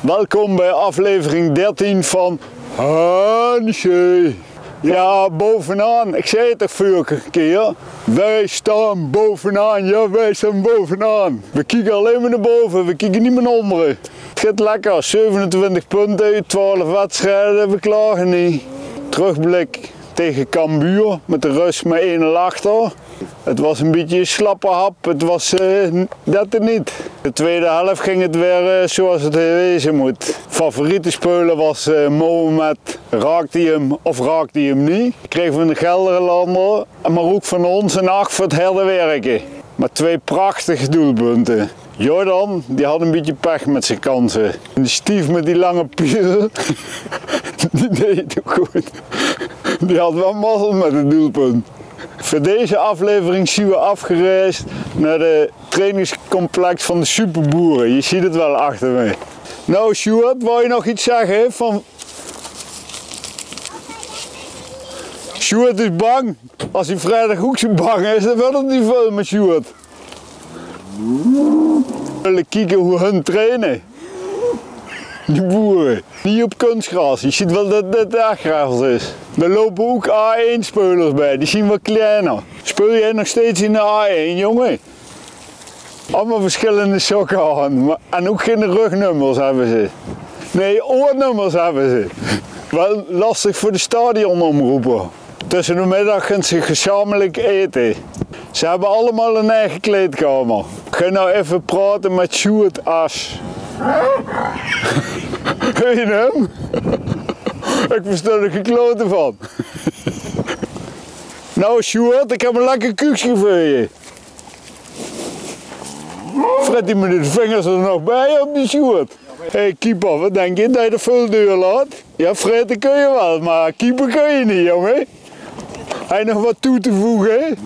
Welkom bij aflevering 13 van Hansje. Ja, bovenaan. Ik zei het toch vorige keer. Wij staan bovenaan. Ja, wij staan bovenaan. We kijken alleen maar naar boven. We kijken niet meer naar onderen. Het gaat lekker. 27 punten uit 12 wedstrijden. We klagen niet. Terugblik tegen Cambuur met de rust met 1-0 achter. Het was een beetje een slappe hap, het was dat niet. De tweede helft ging het weer zoals het wezen moet. Favoriete speler was Mohamed, raakte hij hem of raakte hij hem niet. Kregen we een Gelderlander, maar ook van ons een 8 voor het harde werken. Maar 2 prachtige doelpunten. Jordan, die had een beetje pech met zijn kansen. En die Stief met die lange piel, die deed het ook goed. Die had wel mazzel met het doelpunt. Voor deze aflevering zien we afgereisd naar de trainingscomplex van de Superboeren. Je ziet het wel achter me. Nou Sjoerd, wou je nog iets zeggen? Sjoerd is bang. Als hij vrijdag ook zo bang is, dan wil het niet veel met Sjoerd. We willen kijken hoe hun trainen. Die boeren. Niet op kunstgras. Je ziet wel dat dit echt gras is. Er lopen ook A1-spelers bij, die zien wat kleiner. Speel jij nog steeds in de A1, jongen? Allemaal verschillende sokken aan. En ook geen rugnummers hebben ze. Nee, oornummers hebben ze. Wel lastig voor de stadionomroepen. Tussen de middag gaan ze gezamenlijk eten. Ze hebben allemaal een eigen kleedkamer. Ik ga nou even praten met Sjoerd As. Hoor je hem? Ik versta er geen kloten van. Nou Sjoerd, ik heb een lekker koekje voor je. Fred die met de vingers er nog bij op die Sjoerd. Hé hey, keeper, wat denk je dat je de vuldeur laat? Ja Fred, dat kun je wel, maar keeper kun je niet jongen. Hij nog wat toe te voegen?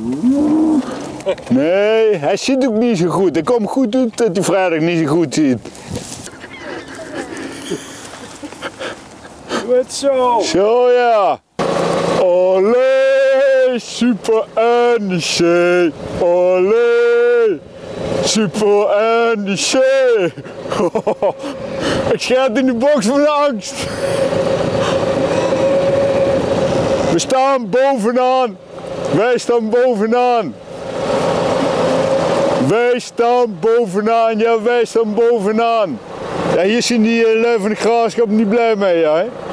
Nee, hij ziet ook niet zo goed. Het komt goed uit dat hij vrijdag niet zo goed ziet. Goed zo! Zo ja! Olé! Super NEC! Olé! Super NEC! Ik schaat in de box van de angst! We staan bovenaan! Wij staan bovenaan! Wij staan bovenaan! Ja, wij staan bovenaan! Ja, hier zien die lui van de Graafschap niet blij mee, hè?